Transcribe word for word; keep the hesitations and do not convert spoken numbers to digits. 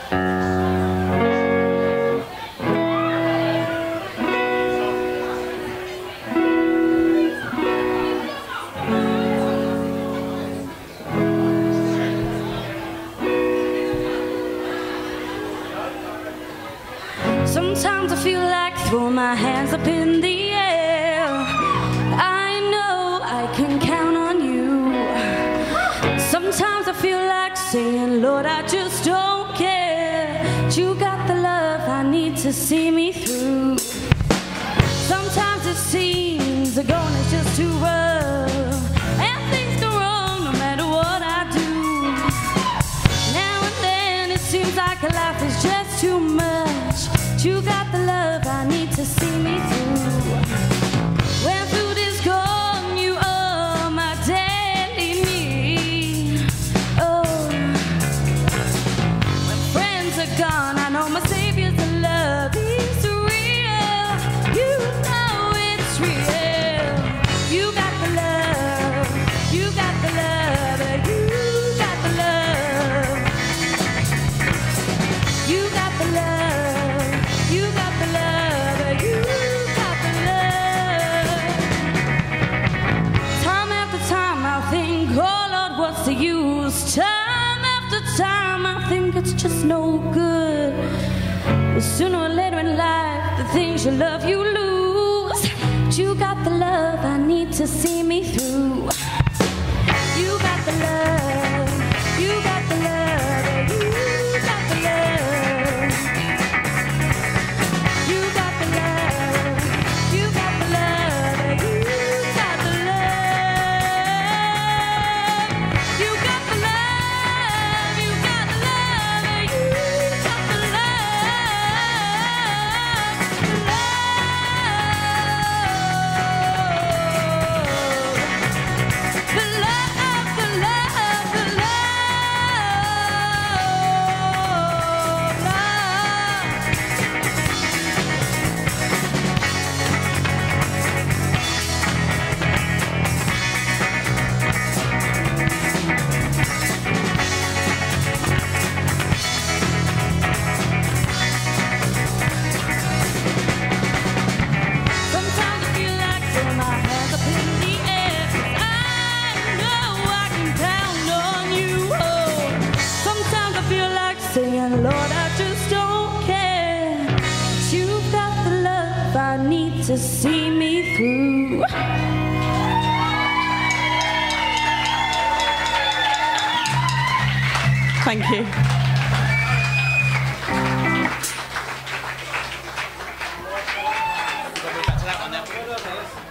Sometimes I feel like throwing my hands up in the air. I know I can count on you. Sometimes I feel like saying, Lord, I just don't care. You got the love I need to see me through. Sometimes it seems the going is just too rough, and things go wrong no matter what I do. Now and then it seems like life is just too much. You got the love I need to see me through. When food is gone, you are my daily need. Oh, when friends are gone, I know my Savior's love is real. You know it's real. You got the love. You got the love. You got the love. You got the love. You got the love, you got the love. Time after time I think, oh Lord, what's the use? Time after time I think it's just no good. But sooner or later in life, the things you love you lose. But you got the love I need to see me through. You got the love, you got the love, you got the love. You got the love, you got the love, you got the love. You got the love, you got the love, you got the love. The love, the love, the Sometimes I feel like throwing my hands up in the air, 'cause I know I can count on you. Oh, sometimes I feel like saying, Lord, I just don't care. You've got the love I need to see me through. Thank you. Back to that one then.